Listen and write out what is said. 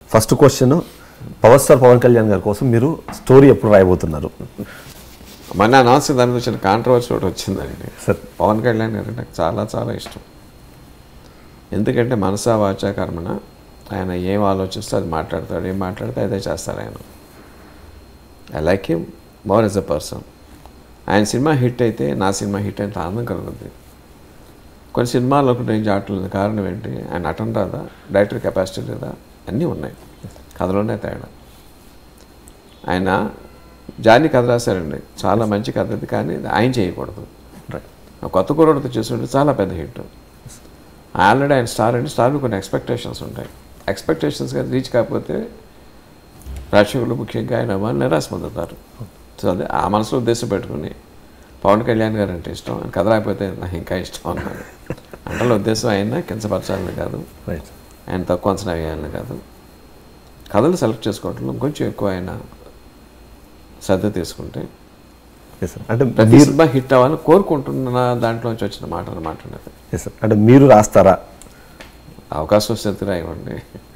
First question, power star Pawan Kalyan గారి కోసం మీరు స్టోరీ ఎప్పుడు రాయబోతున్నారు? మొన్న అనౌన్స్ దాని గురించి కాంట్రవర్సీ ఒకటి వచ్చిందండి. సార్, పవన్ కళ్యాణ్ గారు నాకు చాలా చాలా ఇష్టం. ఎందుకంటే మనసా వాచా కర్మణ ఆయన ఏం ఆలోచిస్తే అది మాట్లాడతాడు, ఏం మాట్లాడితే అదే చేస్తారు ఆయన. I like him more as a person. ఆయన సినిమా హిట్ అయితే నా సినిమా హిట్ అయితే ఆనందం కలుగుతుంది. కొన్ని సినిమాల్లో ఒకటి నేను చాటలేదు. కారణం ఏంటి? ఆయన నటన రాదా, డైరెక్టర్ కెపాసిటీ లేదా, అన్నీ ఉన్నాయి, కథలోనే తేడా. ఆయన జాని కథ రాశారండి, చాలా మంచి కథ అది, కానీ ఆయన చేయకూడదు. కొత్త కుర్రోడితో చేస్తుంటే చాలా పెద్ద హిట్. ఆల్రెడీ ఆయన స్టార్ అండి, స్టార్కి కొన్ని ఎక్స్పెక్టేషన్స్ ఉంటాయి. ఎక్స్పెక్టేషన్స్గా రీచ్ కాకపోతే ప్రేక్షకులు ముఖ్యంగా ఆయన వాళ్ళు నిరాశ పొందుతారు. సో అదే ఆ మనసులో ఉద్దేశం పెట్టుకుని పవన్ కళ్యాణ్ గారు అంటే ఇష్టం, ఆయన కథ రాకపోతే నాకు ఇంకా ఇష్టం అన్నారు. అంటే ఉద్దేశం ఆయన కించపరచాలని కాదు, ఆయన తక్కువ అంచనా వేయాలని కాదు, కథలు సెలెక్ట్ చేసుకోవడంలో కొంచెం ఎక్కువ ఆయన శ్రద్ధ తీసుకుంటే అంటే ప్రతి సినిమా హిట్ అవ్వాలని కోరుకుంటున్న దాంట్లోంచి వచ్చిన మాట అన్నమాట. అంటే మీరు రాస్తారా? అవకాశం వస్తే రాయవండి.